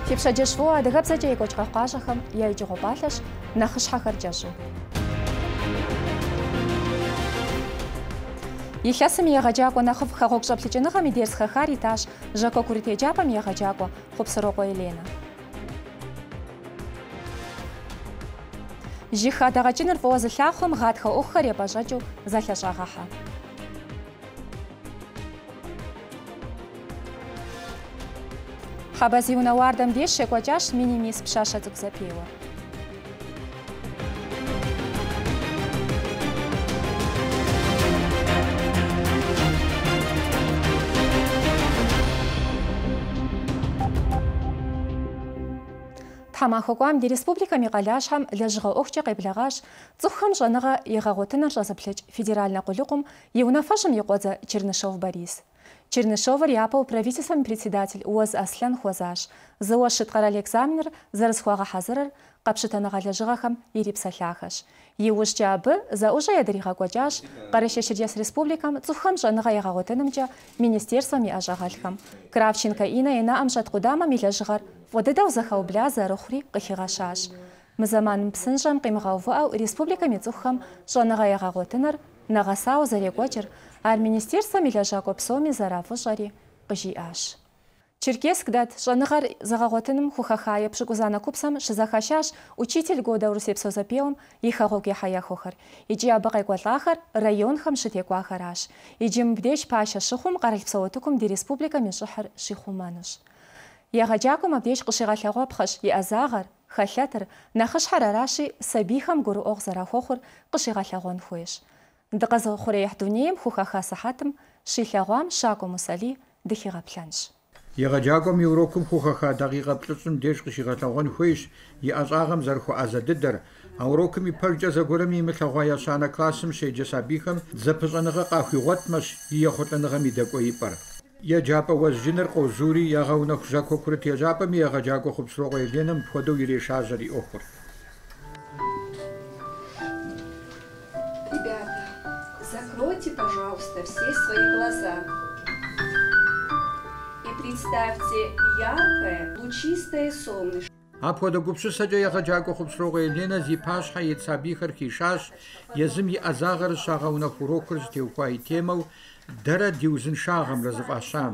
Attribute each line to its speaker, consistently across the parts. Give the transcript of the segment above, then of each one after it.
Speaker 1: Фипшаджешву адыгэбзэкӏэ екӏуэкӏ къащэхэм я икӏыгъуэ пӏалъэщ нэхъыщхьэхэр кӏэщӏу. Илъэсым егъэджакӏуэ нэхъыфӏ хэгъуэгу щӏэплъыкӏыныгъэм и дерс хэхар итащ Жэко Курыт еджапӏэм егъэджакӏуэ Хъупсырокъуэ Елена. Жыг адэгъэкӏыныр фӏыуэ зылъахъуэм гъатхэ ӏуэхухэр епӏэщӏэкӏыу зэлъэщӏагъэхьэ. Хьэбэзи унэуардэм деж щекӏуэкӏащ мини-мис пщащэ цӏыкӏу зэпеуэ. Тхьэмахуэ ди республикэм и къалащхьэм лэжьыгъэ ӏуэхукӏэ къеблагъащ цӏыхухэм щӏэныгъэ егъэгъуэтыныр щӏэзыплъыкӏ федеральнэ къулыкъум и унафэщӏым и кӏуэдзэ Чернышов Борис. Чернышовыр япэу правительствэм председатель Уэз Аслъэн хуэзащ зыуэ щыт къэрал экзаменыр зэрысхуагъэхьэзырыр къэпщытэныгъэ лэжьыгъэхэм ирипсэлъахэщ. Иужькӏэ абы зэӏущӏэ ядригъэкӏуэкӏащ Къэрэщей Черкес Республикэм цӏыхухэм щӏэныгъэ егъэгъуэтынымкӏэ министерствэм и ӏэщӏагъэлӏхэм. Кравченко Инэ и нэӏэм щӏэт къудамэм и лэжьыгъэр фӏы дыдэу зэхэубла зэрыхъури къыхигъэщащ. Мы зэманым псынщӏэм къимыгъэувыӏэу республикэм и цӏыхухэм щӏэныгъэ егъэгъуэтыныр нэгъэсауэ зэрекӏуэкӏыр ар министерствэм и лэжьакӏуэ псоми зэрафӏыщӏэри къыжиӏащ. Черкесск дэт щӏэныгъэр зыгъэгъуэтыным хухэхае пщыкӏузанэ купсэм щызэхэщащ учитель Года Урусепсо Зэпеуэм и хэгъуэгу ехьэехъуэхэр. Икӏи абы къекӏуэлӏахэр районхэм щытекӏуахэращ. Иджы мыбдеж пащэ щыхъум къэрал псо утыкум ди республикэм и щӏыхьыр щихъумэнущ. Егъэджакӏуэм абдеж къыщигъэлъэгъуэпхъэщ и ӏэзагъэр, хэлъэтыр, нэхъыщхьэр аращи сабийхэм гурыӏуэгъу зэрахуэхъур къыщигъэлъэгъуэн хуейщ. Дыкъэзыухъуреихь дунейм хухэха сыхьэтым щилъэгъуам Щакӏуэ Мусали дыхигъэплъэнщ.
Speaker 2: Егъэджакӏуэм и урокым хухэха дакъикъэ плӏыщӏым деж къыщигъэлъэгъуэн хуейщ и ӏэщӏагъэм зэрыхуэӏэзэ дыдэр, а урокым и пэжкӏэ зэгуэрым имылъэгъуа ещанэ классым щеджэ сабийхэм зэпыщӏэныгъэ къахуигъуэтмэщ и ехъулӏэныгъэм и дэкӏуэ ипӏэр. Еджапӏэ уэзджыныр къозури ягъэунэху Жэко Курыт еджапӏэм и егъэджакӏуэ Хъупсырокъуэ Еленэм мыпхуэдэу ирешажьэр и ӏуэхур.
Speaker 3: Ребята, закройте, пожалуйста, все свои глаза и представьте яркое, лучистое солнышко.
Speaker 2: Апхуэдэ гупщысэкӏэ егъэджакӏуэ Хъупсырокъуэ Еленэ зи пащхьэ ит сабийхэр хишащ езым и ӏэзагъэр щагъэунэху урокыр зытеухуа и темэу дэрэ ди узыншагъэмрэ зыфӏащам.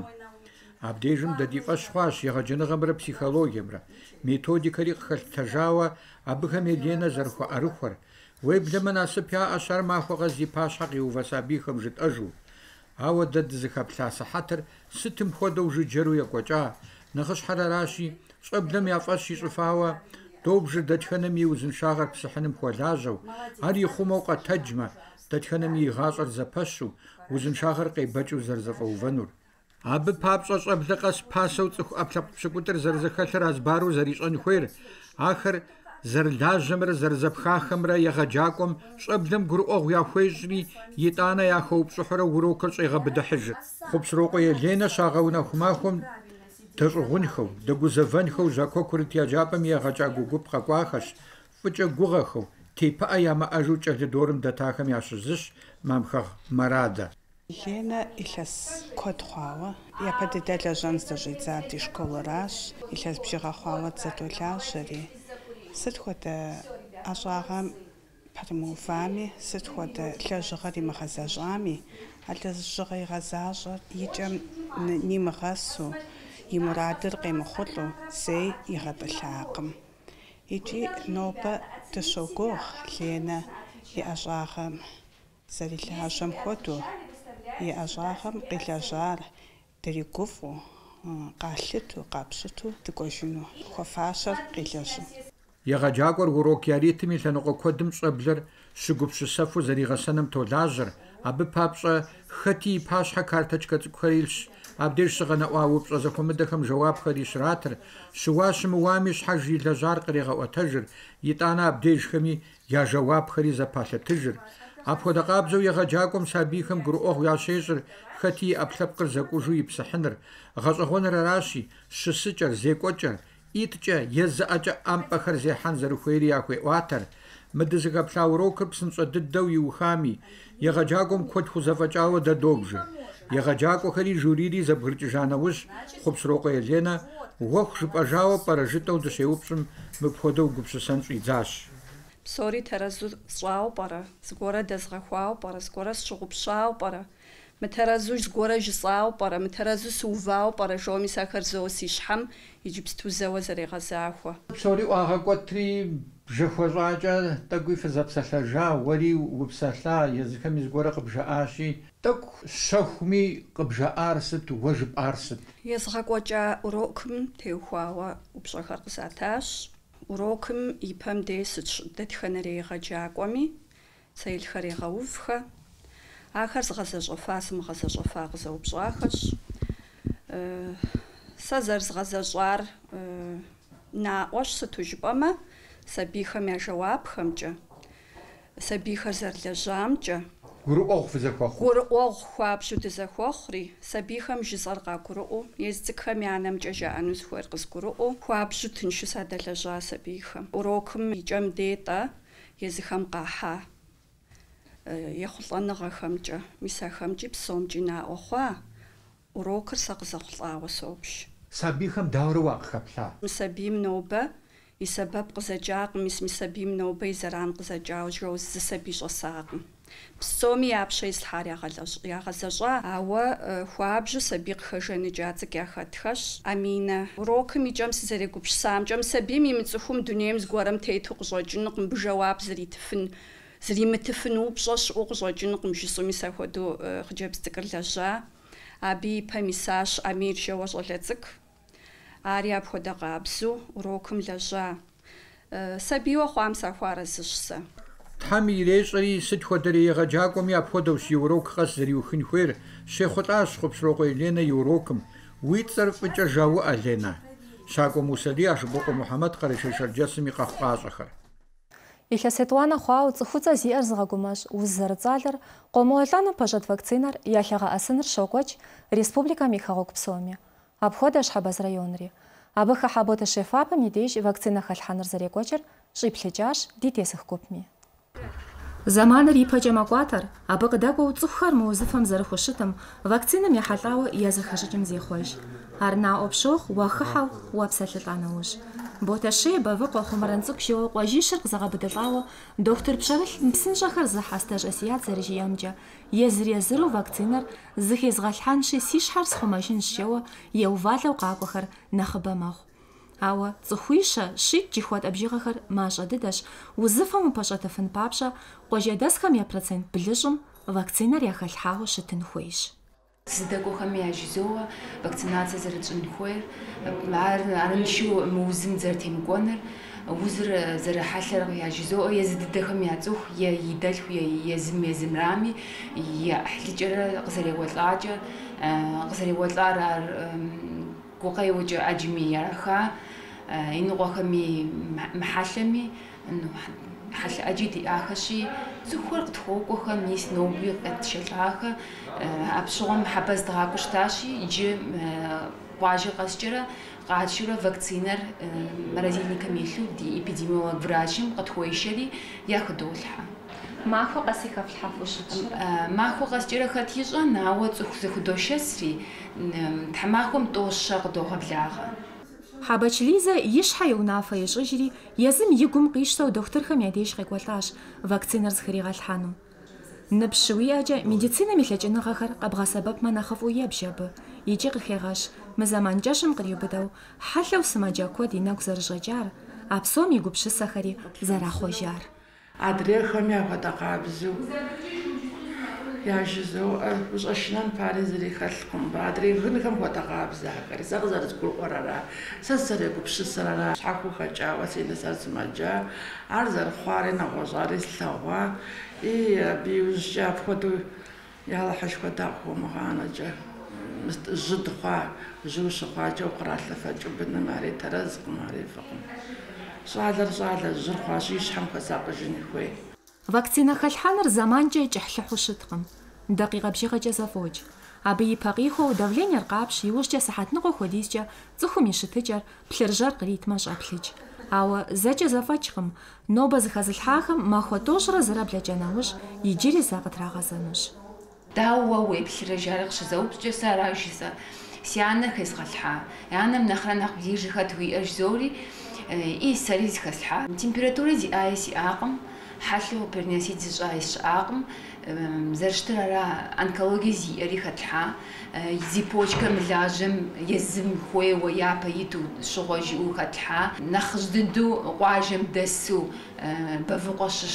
Speaker 2: Абдежым дэ ди фӏэщ хъуащ егъэджэныгъэмрэ психологиемрэ методикэри къыхэлътэжауэ абыхэм Еленэ зэрыхуэӏэрыхуэр. Уеблэмэ насып яӏэщ ар махуэ къэс зи пащхьэ къиува сабийхэм жытӏэжу. Ауэ дэ дызыхэплъа сыхьэтыр сытым хуэдэу жыджэру екӏуэкӏа. Нэхъыщхьэр аращи, щӏэблэм я фӏэщ ищӏыфауэ добжыр дэтхэнэм и узыншагъэр псыхьыным хуэлажьэу, ар ихъумэу къэтэджмэ, дэтхэнэм и гъащӏэр зэпэщу, узыншагъэр къебэкӏыу зэрызэфӏэувэнур. Абы папщӏэ щӏэблэ къэс пасэу цӏыху ӏэплъэкъу пщыкӏутӏыр зэрызэхэлъыр азбару зэрищӏэн хуейр, ахэр зэрылажьэмрэ зэрызэпхахэмрэ егъэджакӏуэм щӏэблэм гурыӏуэгъу яхуещӏри итӏанэ яхэупщӏыхьурэ урокыр щӏегъэбыдыхьыж. Хъупсырокъуэ Еленэ щагъэунэху махуэм дэщӏыгъунхэу, дэгузэвэнхэу Жэко Курыт еджапӏэм и егъэджакӏуэ гуп къэкӏуахэщ, фӏыкӏэ гугъэхэу, тепыӏэ ямыӏэжу кӏэлыдорым дэтахэм ящызыщ мамхэгъ Марадэ.
Speaker 4: Елена илъэс куэд хъуауэ, япэ дыдэ лэжьэн здэщӏидзар ди школыращ, илъэс бжыгъэ хъуауэ зэдолажьэри. Сыт хуэдэ ӏэщӏагъэм пэрымыувами, сыт хуэдэ лэжьыгъэр имыгъэзэщӏами, а лэжьыгъэ игъэзащӏэр икӏэм нимыгъэсу, и мурадыр къемыхъулӏу зэи игъэтӏылъакъым. Икӏи нобэ дыщогугъ Ленэ и ӏэщӏагъэм зэрилажьэм хуэдэу, и ӏэщӏагъэм къилэжьар дригуфӏу, къалъыту, къапщыту дыкӏуэжыну, хуэфащэр къилэжьу.
Speaker 2: Егъэджакӏуэр урок я ритм и лъэныкъуэ куэдым щӏэблэр щыгупщысэфу зэригъэсэным толажьэр, абы папщӏэ хэти и пащхьэ карточкэ цӏыкӏухэр илъщ. Абдеж щыгъэнэӏуа упщӏэ зэхуэмыдэхэм жэуапхэри щратыр, щыуа щымыуами щхьэж и лэжьар кърегъэӏуэтэжыр, итӏанэ абдежхэми я жэуапхэри зэпалъэтыжыр. Апхуэдэ къабзэу егъэджакӏуэм сабийхэм гурыӏуэгъу ящещӏыр хэти и ӏэплъэпкъыр зэкӏужу и псыхьыныр. Гъэщӏэгъуэныр аращи, щысыкӏэр, зекӏуэкӏэр, итӏкӏэ е зыӏэкӏэ ӏэмпӏэхэр зехьэн зэрыхуейри яхуеӏуатэр. Мы дызыхэплъа урокыр псынщӏэ дыдэу иухами, егъэджакӏуэм куэд хузэфӏэкӏауэ дэ добжыр. егъэджакӏуэхэри жюрири зэбгрыкӏыжа нэужь Хъупсрокъуэ Елена уэху жыпӏэжауэ пӏэрэжытӏэу дыщеупщӏым мыпхуэдэу гупсысэн щӏидзащ.
Speaker 3: Псори тэрэзу сщӏауэ пӏэрэ, зыгуэрэ дэзгъэхуауэ пӏэрэ, зыгуэрэ сщыгъупщауэ пӏэрэ, мы тэрэзу зыгуэрэ жысӏауэ пӏэрэ, мы тэрэзу сыувауэ пӏэрэ жоми сэхэр зоуэ си щхьэм иджыпсту зэуэ зэрегъэзахуэ.
Speaker 2: Псори ӏуагъэкӏуэтри бжэхуэщӏакӏэ тӏэкӏуи фызэпсэлъэжа, уэри упсэлъа, езыхэми зыгуэрэ къыбжаӏащи, тӏэкӏу щэхуми къыбжаӏар сыт, уэ жыпӏар сыт?
Speaker 3: Езгъэкӏуэкӏа урокым теухуауэ упщӏэхэр къызатащ. Урокым ипэм дей сыт дэтхэнэр егъэджакӏуэми, цейлхэр егъэувхэ, ахэр згъэзэщӏэфа, сымыгъэзэщӏэфа къызэупщӏахэщ. Сэ зэрызгъэзэщӏар наӏуэщ, сыту жыпӏэмэ, сабийхэм я жэуапхэмкӏэ, сабийхэр зэрылэжьамкӏэ,
Speaker 2: Гурыӏуэгъу фызэхуэхъу.
Speaker 3: гурыӏуэгъу хуабжьу дызэхуэхъури, сабийхэм жысӏэр къагурыӏуэу, ез цӏыкӏхэм я анэмкӏэ жаӏэну зыхуейр къызгурыӏуэу, хуабжьу тыншу садэлэжьа сабийхэм. Урокым икӏэм детӏэ, езыхэм къахьа ехъулӏэныгъэхэмкӏэ, мис ахэмкӏи псомкӏи наӏуэ хъуа, урокыр сэ къызэхъулӏауэ соплъ.
Speaker 2: Сабийхэм дауэрэ уакъыхэплъа?
Speaker 3: Мы сабийм нобэ и сэбэп къызэджакъым, мис мы сабийм нобэ и зэран къызэджауэ жэу зы сабий щӏэсакъым. Псоми япщэ ислъхьар ягъэзэщӏа, ауэ хуабжьу сабий къыхэжэныджа цӏыкӏ яхэтхэщ. Аминэ урокым икӏэм сызэрегупсыsaмкӏэ, мы сабийм имыцӏыхум дунейм зыгуэрэм тету къыщӏэкӏынукъым, мыбы жэуап зримытыфын упщӏэ щыӏэу къыщӏэкӏынукъым жысӏэу, мис апхуэдэу хъыджэбз цӏыкӏыр лэжьа. Абы ипэм исащ Амир жэуэ щӏалэ цӏыкӏ. Ари апхуэдэ къабзу урокым лэжьа. Сабийуэ хъуам сахуарэзыщ сэ.
Speaker 2: Тхьэм ирещӏэри сыт хуэдэрэ егъэджакӏуэми апхуэдэущ и урок къэс зэриухын хуейр. Щехъулӏащ Хъупсрокъуэ Елена и урокым. Уи цӏэр фӏыкӏэ жауӏэ, Ленэ. Щакӏуэ Мусэли, Ашыбокъуэ Мухьэмэд, Къэрэшей Шэрджэсым и къэхъу пӏащӏэхэр.
Speaker 1: Илъэс етӏуанэ хъуауэ цӏыхуцӏэ зиӏэр зыгъэгумэщ уз зэрыцӏалэр къомыуэлӏэным пэщӏэт вакцинэр ялъагъэӏэсыныр щокӏуэкӏ республикэм и хэгъуэгу псоми. Апхуэдэщ Хьэбэз районри. Абы Хэхьэботэ Шефапым и деж вакцинэ хэлъхьэныр зэрекӏуэкӏыр щӏиплъыкӏащ ди тесых гупми. Заманыр ипэкӏэ мэкӏуатэр, абы къыдэкӏуэу цӏыхухэр мы узыфэм зэрыхущытым, вакциным ехьэлӏауэ языхэщӏыкӏым зехъуэж. Ар наӏуэ пщохъу, уахыхьэу, уапсэлъылӏа нэужь. Ботэщей, Бавыкъуэ, Хъумэрэн цӏыкӏу жьэуэ къуажищыр къызэгъэбыдылӏауэ, доктор Пщэрылъ псынщӏэхэр зыхьа стэжӏэсият зэрыжиӏэмкӏэ, езыр-езыру вакцинэр зыхезгъэлъхьэнщи си щхьэр схъумэжынщ жьэуэ еувалэу къакӏуэхэр нэхъыбэ мэхъу. Ауэ цӏыхуищэ, щитӏ жыхуэтӏэ бжыгъэхэр мащӏэ дыдэщ. Узыфэм упэщӏэтыфын папщӏэ, къуажэдэсхэм я процент блыщӏым вакцинэр яхэлъхьауэ щытын хуейщ.
Speaker 5: Зыдэкӏуэхэми яжызоуэ вакцинацие зэрытщӏын хуейр, арыншэу мы узым зэрытемыкӏуэныр, узыр зэрыхьэлъэр яжызоуэ езы дыдэхэм я цӏыху, е и дэлъху, езымрами, ехьлыкӏэрэ къызэреуэлӏар ар гукъеуэкӏэ ӏэджми яха, иныкъуэхэми мыхьэлъэми, хьэлъэ ӏэджи диӏахэщи, цӏыхухэр къытхуокӏуэхэ, мис ноби къэтщэлӏахэ, апщыгъуэм Хьэбэз дгъакӏуэ щытащи, иджы къуажэ къэскӏэрэ къатшэурэ вакцинэр морозильникэм илъу ди эпидемиолог врачым къытхуешэри яхыдолъхьэ.
Speaker 1: Махуэ къэси хэфлъхьэфу щытщ.
Speaker 5: Махуэ къэскӏэрэ хэт ищӏэ, науэ цӏыху зыхудощэсри, тхьэмахуэм тӏощэ къыдогъэблагъэ.
Speaker 1: Хьэбэч Лизэ и щхьэ и унафэ ищӏыжри, езым и гум къищтэу дохутырхэм я деж къекӏуэлӏащ вакцинэр зыхригъэлъхьэну. Ныбжь щыуиӏэкӏэ медициным и лъэкӏыныгъэхэр къэбгъэсэбэпмэ нэхъыфӏу ебж абы, икӏи къыхегъэщ мы зэман кӏэщым къриубыдэу хьэлъэу сымаджэ куэд и нэгу зэрыщӏэкӏар, а псом и гупщысэхэри зэрахъуэжар.
Speaker 6: Адрейхэм яхуэдэ къабзэу яжызоӏэ ущӏэшынэн пари зэрихэлъкъым. Адрей гынхэм хуэдэ къабзэхэри сэ къызэрызгурыӏуэрара, сэ зэрегупсысэрара, щхьэхыу хэкӏауэ си нысэр сымаджа, ар зэрыхъуари нэгъуэщӏари слъэгъуа, и абы иужькӏэ апхуэдэу ялыхьышхуэ дахуэмыгъанэкӏэ жьы дыхъуа, жьы ущыхъуакӏэ укъралъэфэкӏ быным, ари тэрэзкъым, ари фӏыкъым. Щӏалэр жьыр хъуащи и щхьэм хуэсакъыжын хуей.
Speaker 1: Вакцинэ хэлъхьэныр зэманкӏэ кӏыхьлъыхьу щыткъым. Дакъикъэ бжыгъэкӏэ зэфӏокӏ. Абы и пэ къихуэу давлениер къапщ, иужькӏэ сыхьэт ныкъуэ хуэдизкӏэ цӏыхум и щытыкӏэр плъыржьэр къритмэ щӏэплъыкӏ. Ауэ зэкӏэ зэфӏэкӏкъым. Нобэ зыхэзылъхьахэм махуэ тӏощӏрэ зырэ блэкӏэ нэужь иджыри зэ къытрагъэзэнущ.
Speaker 5: Дауэ уеплъырэ жаргъ щызэупщӏкӏэ сэ аращ жысӏэр. Си анэр хэзгъэлъхьа. Анэм нэхърэ нэхъ ближэ хэт уиӏэж зори и сэри зыхэслъхьа. Температури зиӏаи сиӏакъым, хьэлъэу пернесит зыщӏаи щыӏакъым. Зэрыщтыр ара онкологие зиӏэри хэтлъхьа. Зи почкэ мылажьэм езым хуейуэ япэ иту щыгъуэ жиӏэу хэтлъхьа. Нэхъыжь дыдэу къуажэм дэсу бэвыкъуэ щыщ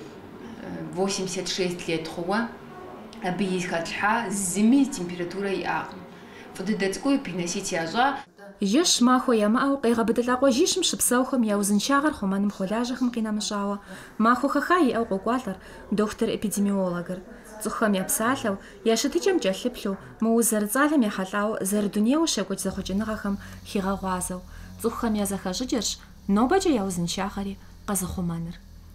Speaker 5: 86 лет хъууэ абы и хэтлъхьа, зыми температурэ иӏакъым. Фӏыдыдэ цӏыкӏуи пернесит ящӏа.
Speaker 1: Жэщ махуэ ямыӏэу къегъэбыдылӏакъуэ жьищым щыпсэухэм я узыншагъэр хъумэным хуолажьэхэм къинэмыщӏауэ махуэ хэха иӏэу къокӏуалӏэр доктор-эпидемиологыр. Цӏыхухэм япсалъэу, я щытыкӏэм кӏэлъыплъу, мы уз зэрыцӏалэм ехьэлӏауэ зэрыдунейуэ щекӏуэкӏ зэхъукӏыныгъэхэм хигъэгъуазэу, цӏыхухэм я зэхэщӏыкӏырщ нобэкӏэ я узыншагъэри къэзыхъумэныр.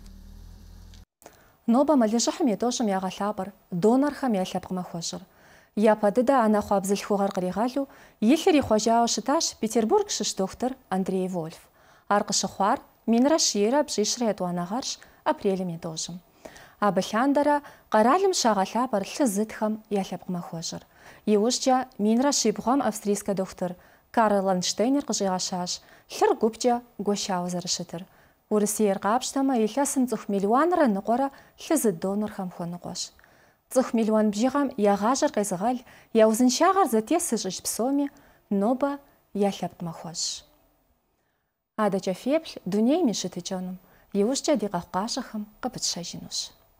Speaker 1: Нобэ мэлыжьыхьым и тӏощӏым ягъэлъапӏэр донорхэм я лъэпкъ махуэщӏыр. Япэ дыдэ анэ хъуа бзылъхугъэр къригъэлу и лъыр ихъуэжауэ щытащ Петербург щыщ доктор Андрей Вольф. Ар къыщыхъуар минрэ щийрэ бщӏищрэ етӏуанэгъэрщ апрелым и тӏощӏым. Абы лъандэрэ къэралым щагъэлъапӏэр лъы зытхэм я лъэпкъ махуэщӏыр. Иужькӏэ минрэ щибгъуэм австрийскэ доктор Карл Ландштейнер къыщӏигъэщащ лъыр гупкӏэ гуэшауэ зэрыщытыр. Урысейр къапщтэмэ, илъэсым цӏыху миллионрэ ныкъуэрэ лъы зыт донорхэм хуэныкъуэщ. Цӏыху миллион бжыгъэм я гъажьэр къезыгъэл, я узыншагъэр зэтес ищӏыжь псоми нобэ я лъэпкъ махуэщӏ. Адэкӏэ феплъ дунейм и щытыкӏэнум, иужькӏэ ди къэхъукъащӏэхэм къыпытщэжынущ.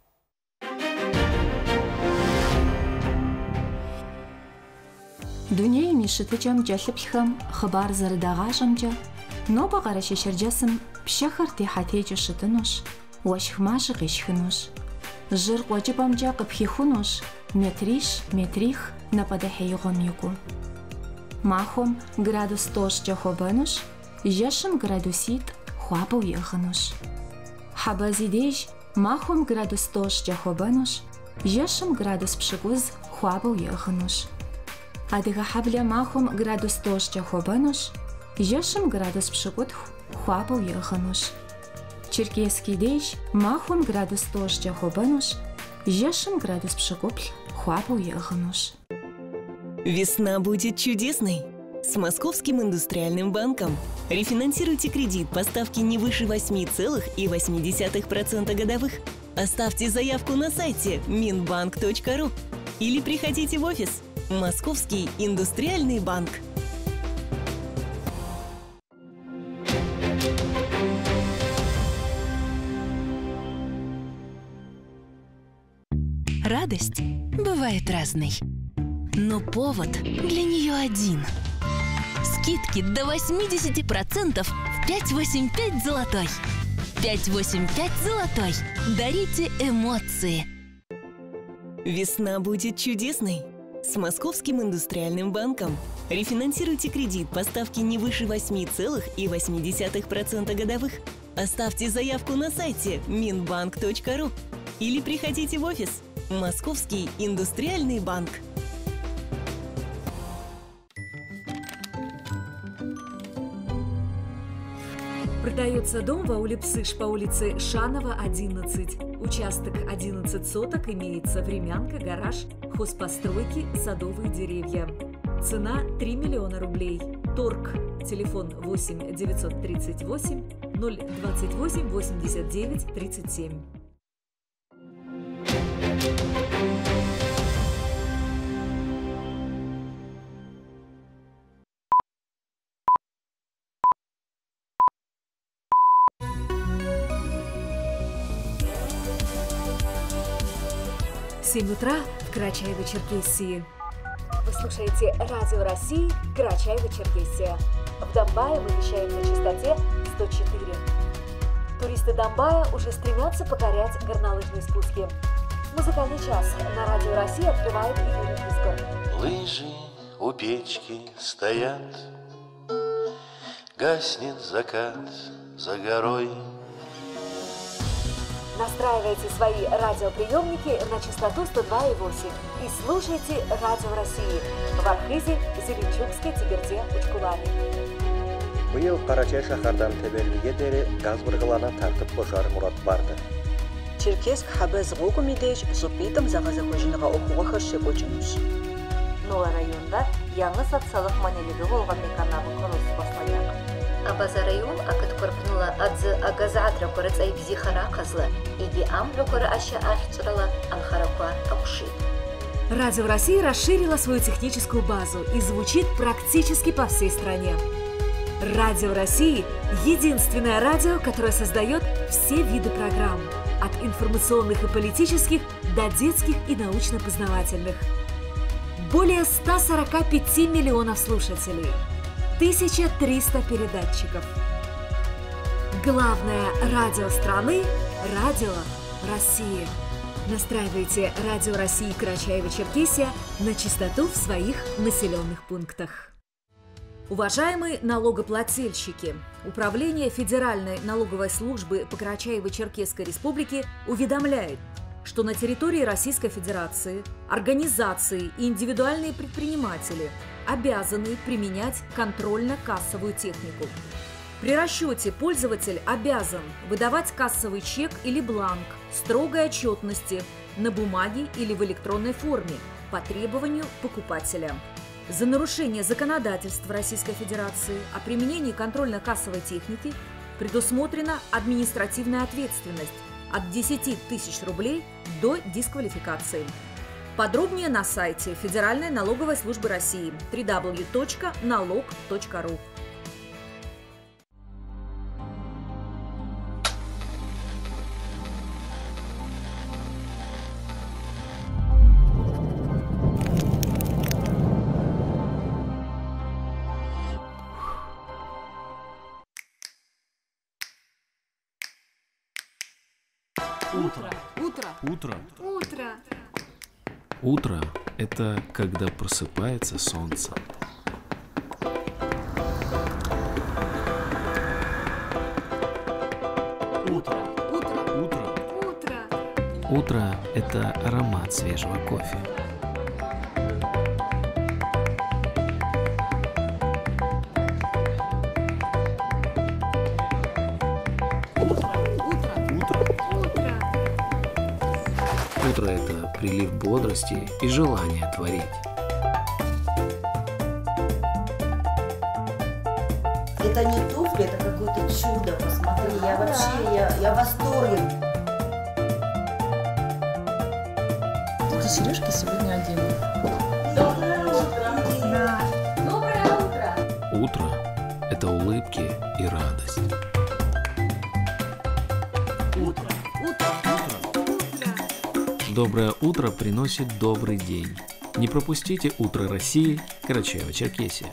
Speaker 1: Дунейм и щытыкӏэм кӏэлъыплъхэм хъыбар зэрыдагъащӏэмкӏэ, нобэ къарэщей шэрджэсым пщэхэр техьэтекӏыу щытынущ, уэшх мащӏи къещхынущ. Жьыр къуэкӏыпӏэмкӏэ къыпхихунущ метрищ, метрих напӏэдэхьеигъуэм икӏуу. Махуэм градус 100-кӏэ хуэбэнущ, жэщым градуситӏ хуабэу иӏыгъынущ. Хьэбэзи деж махуэм градус 100-кӏэ хуэбэнущ, жэщым градус пщыкӏуз хуабэу иӏыгъынущ. Адыгэ хьэблэ махуэм градус 100-кӏэ хуэбэнущ, жэщым градус пщыкӏутху хуабэу иӏыгъынущ. Черкесский деж махуэм градус 100-кӏэ хуэбэнущ, жэщым градус пщыкӏуплӏ хуабэу иӏыгъынущ.
Speaker 7: Весна будет чудесной! С Московским индустриальным банком. Рефинансируйте кредит по ставке не выше 8,8% годовых. Оставьте заявку на сайте minbank.ru или приходите в офис. Московский индустриальный банк. Радость бывает разной, но повод для нее один. Скидки до 80% в 585 золотой. 585 золотой. Дарите эмоции. Весна будет чудесной. С Московским индустриальным банком. Рефинансируйте кредит по ставке не выше 8,8% годовых. Оставьте заявку на сайте minbank.ru или приходите в офис. Московский индустриальный банк.
Speaker 8: Продается дом в ауле Псыш по улице Шанова, 11. Участок 11 соток, имеется времянка, гараж, хозпостройки, садовые деревья. Цена 3 миллиона рублей. Торг. Телефон 8 938 028 89 37. В 7 утра в Карачаево-Черкесии. Вы слушаете Радио России Карачаево-Черкесия. В Домбае мы вещаем на частоте 104. Туристы Домбая уже стремятся покорять горнолыжные спуски. Музыкальный час на Радио России открывает Юрий Фискор.
Speaker 9: Лыжи у печки стоят, гаснет закат за горой.
Speaker 8: Настраивайте свои радиоприемники на частоту 102,8 и слушайте Радио России в Архизе, Зеленчукске, Тиберде, Учкулане.
Speaker 10: Быйыл Карачай шаһардан Тебелбиге дере газ быргылана тартып кошар мурат барды. Черкесск хабез гъукӏум и деж щӏыпӏитӏым зэгъэзэхуэжыныгъэ ӏуэхугъуэхэр щекӏуэкӏынущ.
Speaker 8: Нола районда яңы социалдык маанилиги болгон меканнардын курулуусу башталган. Абаза район акыткорпнула адзы агазаатра корыцай бзихара казлы, иги амблокора аща ахчрала анхараква акушит. Радио России расширила свою техническую базу и звучит практически по всей стране. Радио России – единственное радио, которое создает все виды программ, от информационных и политических до детских и научно-познавательных. Более 145 миллионов слушателей, 1300 передатчиков. Главное радио страны – Радио России. Настраивайте Радио России Карачаево-Черкесия на частоту в своих населенных пунктах. Уважаемые налогоплательщики, Управление Федеральной налоговой службы по Карачаево-Черкесской Республике уведомляет, что на территории Российской Федерации организации и индивидуальные предприниматели обязаны применять контрольно-кассовую технику. При расчете пользователь обязан выдавать кассовый чек или бланк строгой отчетности на бумаге или в электронной форме по требованию покупателя. За нарушение законодательства Российской Федерации о применении контрольно-кассовой техники предусмотрена административная ответственность от 10 тысяч рублей до дисквалификации. Подробнее на сайте Федеральной налоговой службы России www.налог.ру.
Speaker 11: Утро – это когда просыпается солнце. Утро – это аромат свежего кофе. Утро – это прилив бодрости и желание творить.
Speaker 12: Это не туфли, это какое-то чудо. Посмотри, я вообще, я в восторге.
Speaker 13: Эти сережки сегодня одену.
Speaker 12: Доброе утро. Доброе утро.
Speaker 11: Утро – это улыбки и радость. Доброе утро приносит добрый день. Не пропустите «Утро России» Карачаево-Черкесия.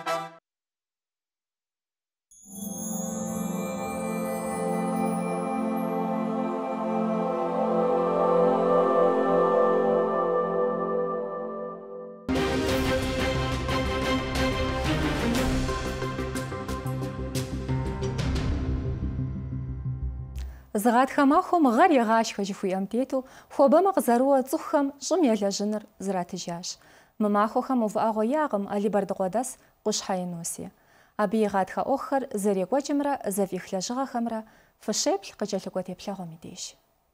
Speaker 1: Згад хамахом гар ягашха жихуям тету, хобама гзаруа цухам жумяля жинр зратыжаш. Мамахохам уваго ягам али бардгодас кушхайноси. Аби гадха охар зарекочимра завихляжга хамра фшепл качалыкот еплягомидеш.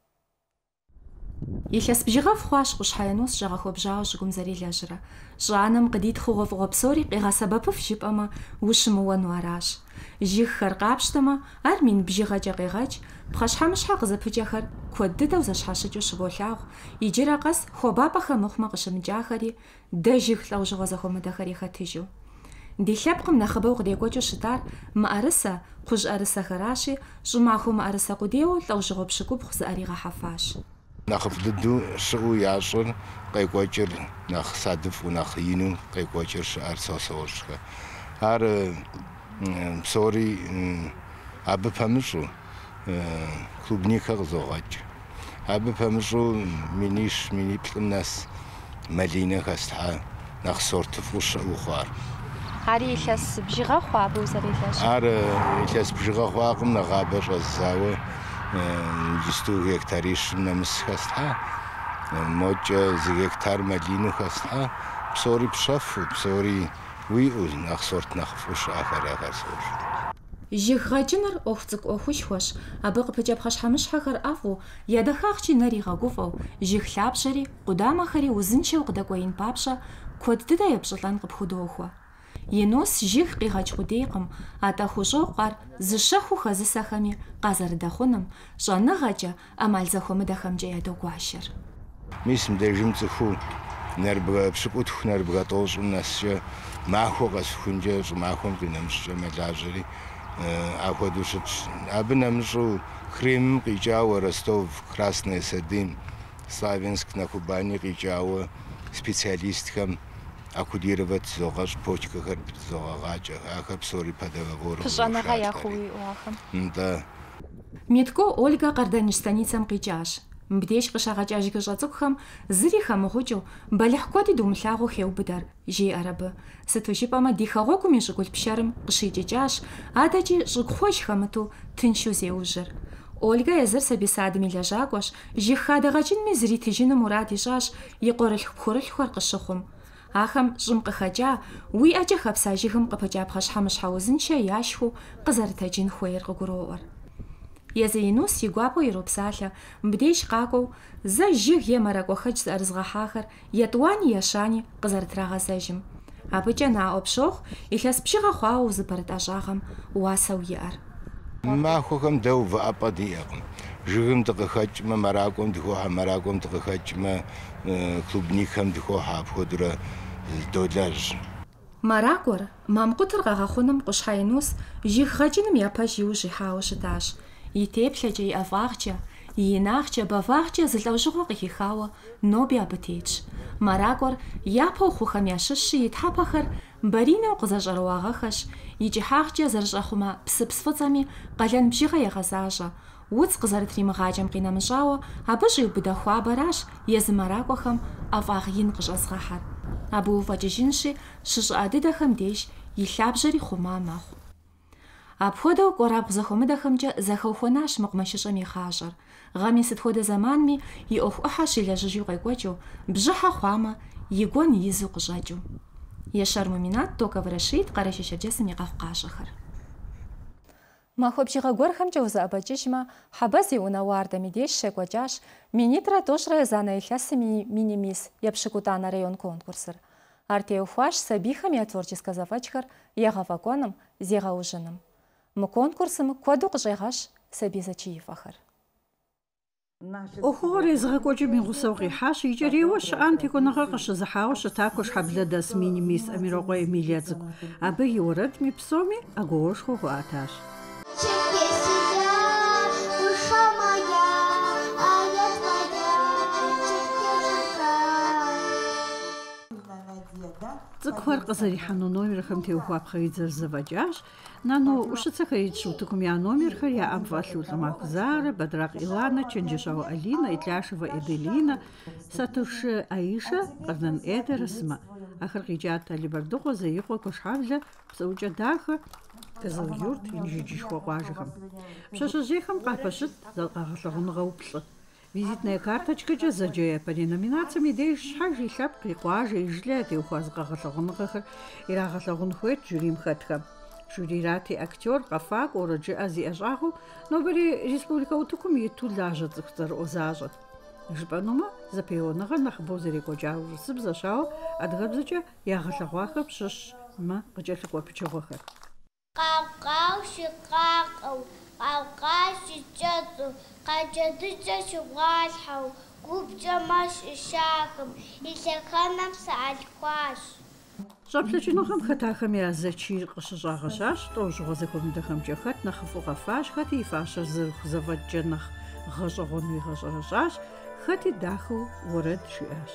Speaker 1: Илъэс бжыгъэф хъуащ къущхьеянос жагъэхуэбжьауэ щӏыгум зэрилэжьрэ. Щӏанэм къыдитхъу гъуэпсори къигъэсэбэпыф жыпӏэмэ, ущымыуэну аращ. Жыгхэр къапщтэмэ, ар мин бжыгъэкӏэ къегъэкӏ, пхъэщхьэмыщхьэ къызыпыкӏэхэр куэд дыдэу зэщхьэщыкӏыу щыболъагъу. Иджырэ къэс хуабапӏэхэ мыхъумэ къыщымыкӏахэри, дэ жыг лӏэужьыгъуэ зэхуэмыдэхэри хэтыжу. Ди лъэпкъым нэхъыбэу къыдекӏуэкӏыу щытар мыӏэрысэ, кхъужьӏэрысэхэращи, щӏымахуэ мыӏэрысэ къудейуэ лӏэужьыгъуэ пщыкӏубгъу зыӏэригъэхьэфащ.
Speaker 14: Նախ դու շու яшыр կայկոչեր նախ սադֆ ու նախ ինու կայկոչեր արսոսոշկը ար սորի абы памышу клубника зогать абы памышу миниш миниплым нас малина хаста nach сортов ухар
Speaker 1: ари илъэс бжыгъэ хъуабэ узэрилэжьыр
Speaker 14: ар илъэс бжыгъэ хъуакъым нэгъабэ щӏэзауэ Jistу гектариш намыс хаста, моча за гектар малину хаста, псори пшафу, псори уиу, нах сорт нах фуш ахар.
Speaker 1: жыг гъэкӏыныр ӏуэху цӏыкӏу ӏуэхущхуэщ, абы къыпыкӏэпхъэщхьэмыщхьэхэр ӏэфӏу, ядэхагъкӏи нэр игъэгуфӏэу, жыг лъапщэри, къудамэхэри узыншэу къыдэкӏуеин папщӏэ, куэд дыдэ епщӏылӏэн къыпхудохуэ. Енос жыг къигъэкӏ къудейкъым, атӏэ хущӏокъу ар зыщэхуу хэзысэхэми къазэрыдэхъуным, щӏэныгъэкӏэ ӏэмал зэхуэмыдэхэмкӏэ ядогуащэр.
Speaker 14: Мис мдэжым цӏыхуу нэрбгэ пщыкӏутху нэрбгэ тӏощӏым нэскӏэ махуэ къэсхункӏэ щӏымахуэм къинэмыщӏкӏэ мэлажьэри апхуэдэу щытщ. Абы нэмыщӏу Крымым къикӏауэ Ростов, Красная Садым, Славянск, на Кубани къикӏауэ специалистхэм акудировать зогъэщӏ почкэхэр зогъэгъакӏэ. Ахэр псори педагогыр.
Speaker 1: Пщӏэныгъэ яхъууи ӏуахэм.
Speaker 14: Да.
Speaker 1: Митко Ольга Къарданищ станицэм къикӏащ. Мыбдеж къыщагъэкӏа жыгыщӏэ цӏыкӏухэм зыри хэмыгъукӏыу бэлыхь куэди думылъагъуу хеубыдэр, жиӏэр абы. Сыту жыпӏэмэ ди хэгъуэгум и щӏыгулъ пщэрым къыщикӏыкӏащ, адэкӏи щӏыгухуэж хэмыту тыншу зеужьыр. Ольга езыр сабий садым и лэжьакӏуэщ, жыг хадэгъэкӏынми зритыжыну мурад ищӏащ и къуэрылъ-пхурылъхуэр къыщыхъум. Ахэм щӏым къыхэкӏа, уиӏэкӏэ хэпса жыгым къыпыкӏа пхъэщхьэмыщхьэ узыншэ яшхыу къызэрытэджын хуейр къыгуроӏуэр. Езы-Инус и гуапэу иропсалъэ, мыбдеж къакӏуэу зэ жыг е мэракӏуэхэкӏ зыӏэрызгъэхьахэр етӏуани ещани къызэрытрагъэзэжым. Абыкӏэ наӏуэ пщохъу илъэс бжыгъэ хъуауэ узыпэрытӏэщӏагъэм уасэу иӏэр.
Speaker 14: Махуэхэм дэу выӏэпӏэ диӏэкъым. Жыгым дыкъыхэкӏмэ, мэракӏуэм дыхохьэ, мэракӏуэм дыкъыхэкӏмэ, клубникхэм дыхохьэ, апхуэдурэ долэжь.
Speaker 1: Мэракӏуэр мамкъутыр къэгъэхъуным къущхьэ Инус жыг гъэкӏыным япэж иужь ихьауэ щытащ. И теплъэкӏэ, и ӏэфӏагъкӏэ, и инагъкӏэ, бэвагъкӏэ зы лӏэужьыгъуэ къыхихауэ ноби абы тетщ. Мэракӏуэр япэу хъухэм ящыщи и тхьэпэхэр баринэу къызэщӏэрыуагъэхэщ, и кӏыхьагъкӏэ зэрыщӏэхъумэ псыпс фӏыцӏэми къалэн бжыгъэ егъэзащӏэ, удз къызэрытримыгъаджэм къинэмыщӏауэ абы щӏиубыдэ хуабэращ езы мэракӏуэхэм ӏэфӏагъ ин къыщӏэзгъэхьэр. Абы уфӏэкӏыжынщи, щыщӏыӏэ дыдэхэм деж и лъабжьэри хъума мэхъу. Апхуэдэу къуэрабгъу зэхуэмыдэхэмкӏэ зэхэухуэнащ мэкъумэшыщӏэм и хъащӏэр. Гъэми сыт хуэдэ зэманми и ӏуэху ӏыхьэ щилэжьыжьу къекӏуэкӏыу, бжьыхьэ хъуамэ и гуэн изу къыщӏэкӏыу. Ещэр Муминат, Токов Рашид, Къэрэщи Шэрджэсым и къэфкъащэхэр. Махуэ бжыгъэ гуэрхэмкӏэ узэӏэбэкӏыжмэ, хьэбэз и унэуэ ардам и деж щекӏуэкӏащ минитӏрэ тӏощӏрэ езанэ илъэсым и мини-мисс епщыкӏутӏанэ район конкурсыр. Ар теухуащ сабийхэм я творческэ зэфӏэкӏхэр егъэфӏэкӏуэным, зегъэужьыным. Мы конкурсым куэду къыщӏегъэщ сабий зэчиифӏэхэр.
Speaker 15: Ӏуэхугъуэр езыгъэкӏуэкӏым и гъусэу къихьащ, икӏэрейуэ щыӏам текӏуэныгъэр къыщызыхьауэ щытакуэ шхьэблэдэс мини-мисс Амирокъуэ Эмилие цӏыкӏу. Абы и уэрэдми псоми ӏэгуэушхуэ хуаӏэтащ. Цӏыкӏухэр къызэрихьэну номерхэм теухуа пхъэидзэр зэфӏэкӏащ. Нанэ ӏущыцэхэр итщ утыкум я номерхэр яӏэм фӏэлъу Лӏымаху Зарэ, Бэдракъ Иланэ, Чэнджэщауэ Алинэ, Итлашева Эделинэ, Сатуршы Аишэ, Къарнэн Эдэрэ сымэ. Ахэр къикӏат Алибардыкъуэ, Зеикъуэ, Куэшхьавлэ, псэукӏэ дахэ, Кызыл юрт, инжыджышхуэ къуажэхэм. Пщэщэжьейхэм къапэщыт къэгъэлъэгъуныгъэ уплӏы. Визитная карточкэкӏэ зэджэ япэри номинацием и деж щхьэж, и лъэпкъ, и къуажэ, и жылэ теухуа зыкъэгъэлъэгъуныгъэхэр ирагъэлъэгъун хуейт жюрийм хэтхэм. Жюрийрати актер, къэфакӏуэ, уэрэджыӏэ зиӏэ щӏагъыу нобэри республикэ утыкум иту лажьэ цӏыху зэрыӏуэзащӏэт. Жыпӏэнумэ, зэпеуэныгъэр нэхъыбэу зэрекӏуэкӏа урысыбзэщ, ауэ адыгэбзэкӏэ ягъэлъэгъуахэр пщыщ мы къыкӏэлъыкӏуэ пычыгъуэхэр.
Speaker 16: Къауқау щыкъакъэу, къауқау щыкӏэцӏу, къэкӏэдыкӏэ щыгъуалъхьэу, губкӏэмэ щыщахэм, и лъэхэнэм сыӏэлъхуащ.
Speaker 15: ЩӀэплъэкӀыныгъэм хэтахэм я зэчийр къыщыщӀагъэщащ, тӀощӀыгъуэ зэхуэмыдэхэмкӀэ хэт нэхъыфӀу къэфащ, хэти и фащэр зэрыху зэфӀэкӀкӀэ нэхъ гъэщӀэгъуэну игъэщӀэрэщӀащ, хэти дахэу уэрэд жиӀащ.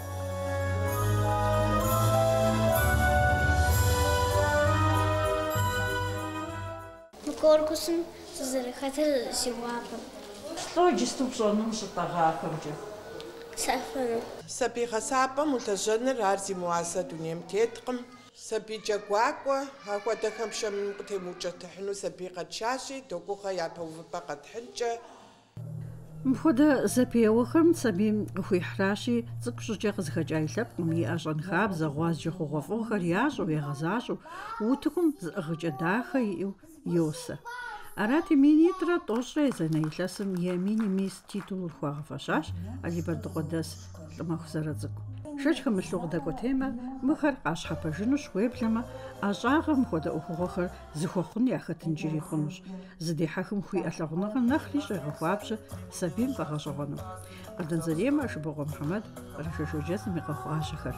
Speaker 16: Мы конкурсым сызэрыхэтыр си гуапэм.
Speaker 15: СтӀэ иджысту пщӀэнум щытӀэгъахэмкӀэ.
Speaker 17: Сабий гъэсапӏэм улэжьэныр ар зи муасэ дунейм теткъым. Сабий джэгуакӏуэ, ахуэдэхэм шэмым къытемыукӏэтыхьыну сабий къэтшащи, догугъэ япэ увыпӏэ къэтхьынкӏэ.
Speaker 15: Мыпхуэдэ зэпеуэхэм сабийм къыхуихьращи, цӏыкӏу щӏыкӏэ къызыхэкӏа и лъэпкъым, и ӏэщӏэн хабзэ, гъуазджэ хъугъуэфӏыгъуэхэр ящӏэу, егъэзащӏэу, утыкум зыӏыгъыкӏэ дахэ иӏэу йосы. Арати минитра тошра езена иласым ямини мис титул хуагфашаш, алибардгодас лмахзарадзыку. Шачха мышлугдагу тема мыхар ашхапажыну швеблама ажагым хода ухугохар зыхохун яхатын жирихунуш. Задихахым хуй алагунаган нахли шагахвабжы сабин багажагону. Ардан зарема шбого Мухаммад рашашуджас микахуашахар.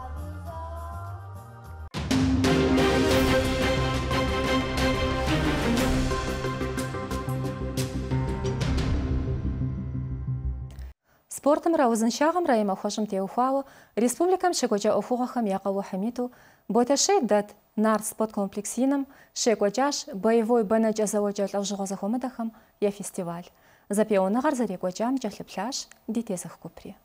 Speaker 1: Спортом раузеншагам раима хошим теухуау, республикам шекоча офугахам яқаву хамиту, боташей дат нар спорткомплексином, шекочаш боевой банаджа заводжа лавжуга захомадахам я фестиваль. Запеонагар за рекочам джахлепляш дитесах купри.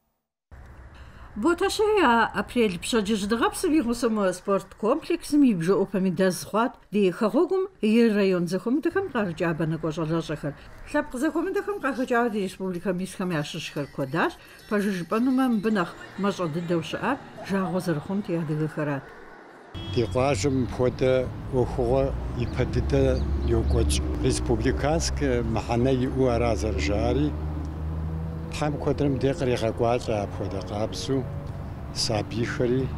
Speaker 15: Боташея апрель пшаджиждагапс вирусом спорткомплекс мибжо опамидазхват ди хагогум и район захомадахам карджабана кожалажахар. Лапк захомадахам кахача ди республика мисхам яшишхар кодаш, пажижпанумам бнах мажады давшаар жагозархун тиадыгахарат.
Speaker 18: Дикъуажэм хуэдэ ӏуэхугъуэ ипэ дыдэ йокӏуэкӏ. Республиканск мыхьэнэ иӏэу ара зэрыжари, тхьэм куэдрым дей къригъэкӏуалӏэ апхуэдэ къабзэу сабийхэри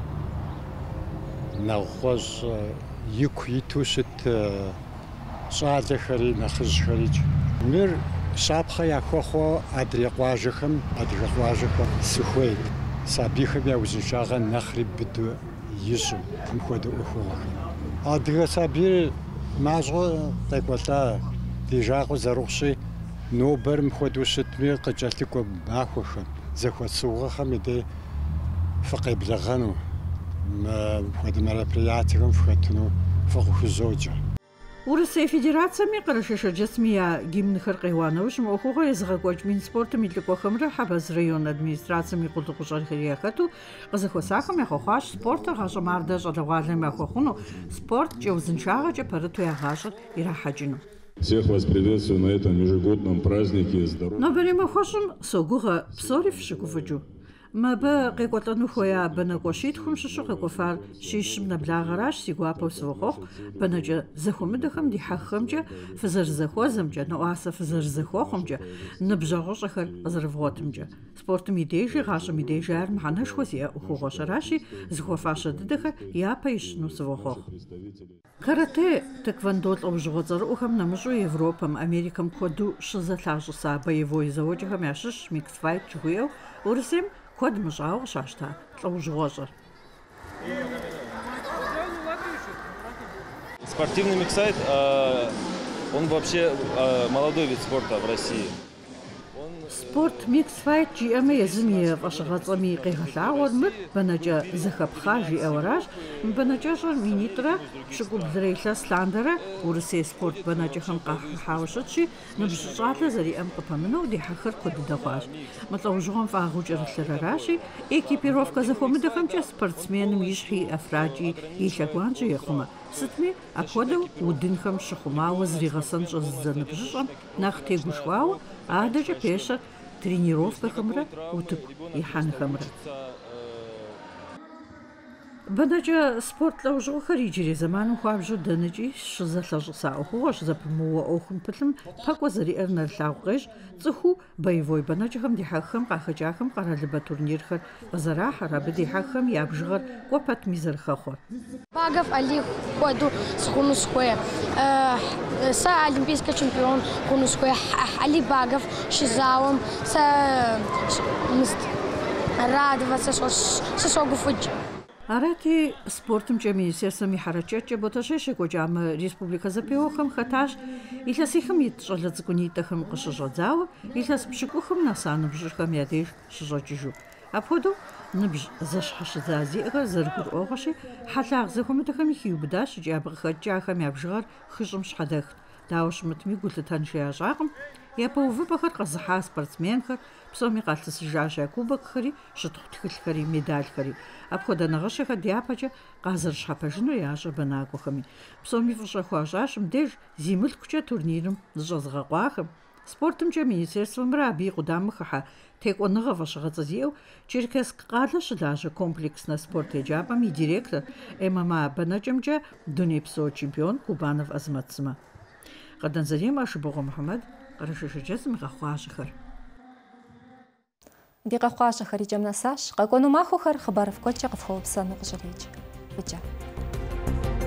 Speaker 18: нэгъуэщӏ ику иту щыт щӏалэхэри нэхъыжьхэрикӏ. Мыр щапхъэ яхуэхъуэ адрей къуажэхэм, адыгэ къуажэхэм сыхуейт. Сабийхэм я узыншагъэ нэхъри быдэу ищӏым мыхуэдэ ӏуэхугъуэхэм. Адыгэ сабийр мащӏэ къекӏуэлӏа дежакъуэ зэрыхъущи, нобэр мыхуэдэу щытми къыкӏэлъыкӏуэ махуэхэм, зэхуэсыугъэхэм и дей фыкъеблэгъэну, мыхуэдэ мероприятиехэм фхэтыну фыкъыхузоджэ.
Speaker 15: Урысия федерациями къарашэшэджэсми я гимнхэр къеуанэужым ӏуэхугъуэ езыгъэкӏуэкӏ Минспортым и лӏыкӏуэхэмрэ Хьэбэз район администрациями къулыкъущӏэрхэри яхэту къызэхуэсахэм яхуэхъуащ спортыр гъащӏэ мардэ щӏалэгъуалэм яхуэхъуну, спорт кӏэузыншагъэкӏэ пэрыту ягъащӏэр ирахьэкӏыну.
Speaker 19: Всех вас приветствую на этом ежегодном празднике здоровья.
Speaker 15: Нобэрэмэхъуэщӏым согугъэ псори фыщыгуфӏыкӏыу. Мабы къекӏуэлӏэну хуея бэнэкӏуэщитхум щыщу къекӏуэфар щищым нэблагъэращ си гуапэу сывохъуэхъу, бэнэкӏэ зэхуэмыдэхэм ди хьэхэмкӏэ, фызэрызэхуэзэмкӏэ, нэӏуасэ фызэрызэхуэхъумкӏэ, ныбжьэгъущӏэхэр къызэрывгъуэтымкӏэ. Спортым и дежи, гъащӏэм и дежи ар мыхьэнэшхуэ зиӏэ ӏуэхугъуэщ аращи, зыхуэфащэ дыдэхэр япэ ищӏыну сывохъуэхъу. Карате, тэквондо лӏэужьыгъуэ цӏэрыӏуэхэм нэмыщӏу Европэм, Америкэм куэду щызэлъащӏыса боевой заводжэхэм ящыщ микс-файт жыхуиӏэу, Урысейм куэд мыщӏауэ къыщащтэ лӏэужьыгъуэщӏэр.
Speaker 20: Спортивный микс-файт, он вообще молодой вид спорта в России.
Speaker 15: Спорт микс-файт жиӏэмэ езым и фӏэщыгъэцӏэми къегъэлъагъуэр мыр бэнэкӏэ зэхэпхъа жиӏэу аращ. Бэнэкӏэщӏэр минитӏрэ пщыкӏублырэ илъэс лъандэрэ Урысей спорт бэнэкӏэхэм къахыхьауэ щытщи, ныбжь щӏалэ зэриӏэм къыпэмынэу ди хьэхэр куэдыдэ хъуащ. Мы лӏэужьыгъуэм фӏагъыу кӏэрылъыр аращи, экипировкэ зэхуэмыдэхэмкӏэ спортсменым и щхьи, ӏэфракӏи, и лъэгуанкӏэ ехъумэ. Сытми апхуэдэу удынхэм щыхъумауэ зригъэсэн щӏэздзэ ныбжьыщӏэм нэхъ тегушхуауэ, адэкӏэ пещэр тренировкэхэмрэ утыку ихьэнхэмрэ. Бэнэкӏэ спорт лӏэужьыгъуэхэр иджырей зэманым хуабжьу дэнэкӏи щызэлъэщӏыса ӏуэхугъуэщ. Зэпымыууэ ӏуэхум пылъым пэкӏуэ зэриӏэр нэрылъагъу къещ, цӏыхуу боевой бэнэкӏэхэм ди хьэхэм къахэкӏахэм къэралыбэ турнирхэр къызэрахьэр, абы ди хьэхэм я бжыгъэр кӏуэ пэтми зэрыхэхъуэр.
Speaker 21: Багов Али хуэдэу сыхъуну сыхуей. Сэ олимпийский чемпион хъуну сыхуей. Али Багов щызауэм сэ радоваться сыщогуфӏыкӏ.
Speaker 15: Арати спортымкӏэ министерствэм и хьэрэкӏэкӏэ боташей щекӏуэкӏамэ республикэ зэпеуэхэм хэтащ илъэсихэм ит щӏалэ цӏыкӏунитӏэхэм къыщыщӏэдзауэ, илъэс пщыкӏухэм нэса ныбжьыххэм я деж щыщӏэкӏыжу. Апхуэдэу ныбжь зэщхьэщыдза зиӏэхэр зэрыгурыӏуэгъуэщи, хьэлъагъ зэхуэмыдэхэми хиубыдащ икӏи абы къыхэкӏахэм я бжыгъэр хыщӏым щхьэдэхт. Дауэ щымытми гу лъытэн жиӏащӏакъым. Япэ увыпӏэхэр къэзыхьа спортсменхэр псоми къалъысыжащ я кубокхэри, щытхъу тхылъхэри, медалхэри. Апхуэдэ нэгъыщэхэр дяпэкӏэ къазэрыщхьэпэжыну ящӏэ бэнакӏуэхэми. Псоми фӏыщӏэ хуащӏащ мыбдеж зи мылъкукӏэ турнирым зыщӏэзыгъэкъуахэм, Спортымкӏэ министерствомрэ абы и къудамэхэхьэ текӏуэныгъэ фӏэщыгъэцӏызиӏэу Черкесск къалэ щылажьэ комплекснэ спорт еджапӏэм и директор ММА бэнэкӏэмкӏэ дунейпсо чемпион Кубанов Азматсымэ. Къэдэнзэрейм Ашыбогъуэ Мухьэмэд, къэрэшэшэджэзым и къэхъуащэхэр.
Speaker 1: Ди къэхъуащэхэр икӏэм нэсащ, къэкӏуэну махуэхэр хъыбар куэдкӏэ къыфхуэупсэну къыщӏрекӏ. Фыкӏэ.